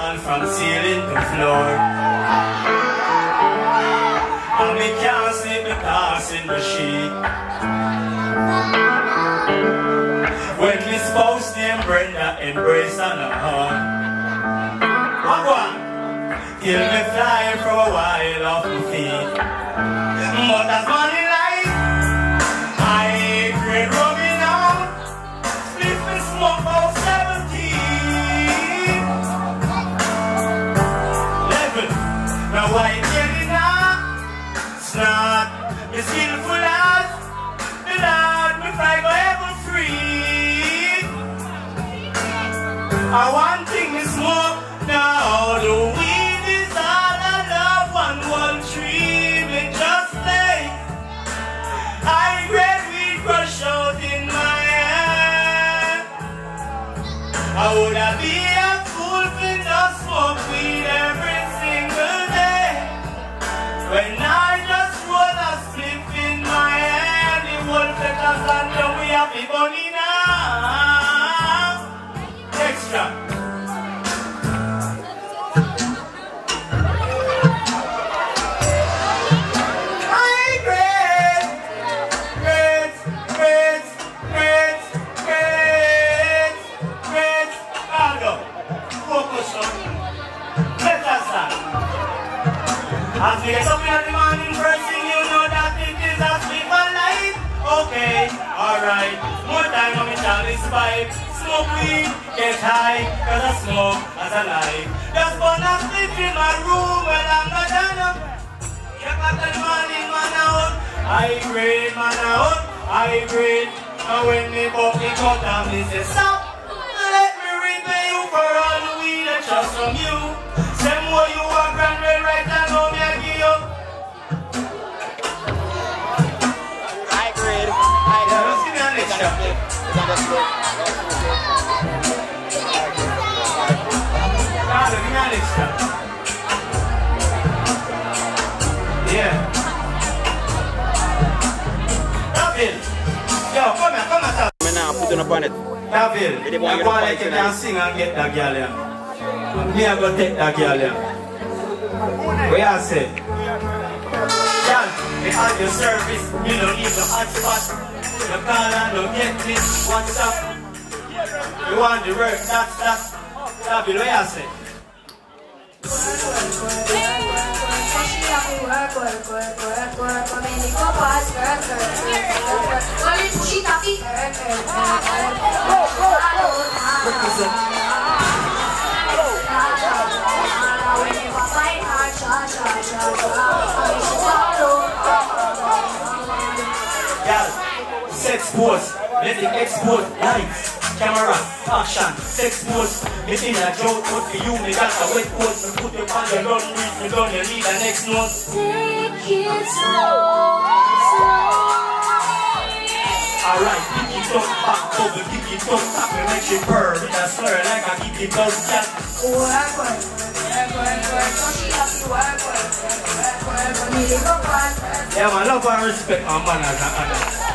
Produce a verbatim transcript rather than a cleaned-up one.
woman from ceiling to floor. And me can't sleep because in the sheet. When me spouse named Brenda embrace on her heart. What one? Till me fly for a while off my feet. But as money life, I grade rubbing out, split me smoke about seventeen. Level, now why you getting up? Snot, me skillful as the Lord, me fly go ever free. I want thing me smoke, now the weed is all I love, one one tree, me just like I grade weed crush out in my hand. I would have be a fool for just smoke weed every single day. When I just roll a spliff in my hand, the whole Fletchers Land Stageshow we happy bunny now. Extra. As we get up in the morning, first thing you know that it is a sleep of life. Okay, alright, more time on me chalice pipe. Smoke weed, get high, cause I smoke as a life. Just wanna sleep in my room when I'm not done. Get up in the morning, man out. I grade, man out, I grade. And when me buck me cut and me say stop, let me repay you for all the weed I trust from you. Same way you are grand red right and home you give you. I grade. I yeah, let's give me an extra. Carlo, give me an extra. Yeah. Taville. Yo, come here, come here. I'm now putting up on it. Taville, I want to let you can sing and get that girl here. Me I go take that girl here. What you say? Girl, me at your service. You don't need no hot spot. You call and don't get me. What's up? You want the work? That's that. Taville, what you say? Girl, sex pose, let it export, lights, camera, action, sex pose. Me in a joke, but for you, me got a wet coat. Me put you on your run, read me down, you need the next note. Take it slow, slow. Alright, pick it up, back, bubble, pick it up, tap me, make it purr. With a slur like I keep it down, cat. Work, work, work, work, work, so she has to work, work, work, work, work, me live up on. Yeah, man, love and respect my manners and honor.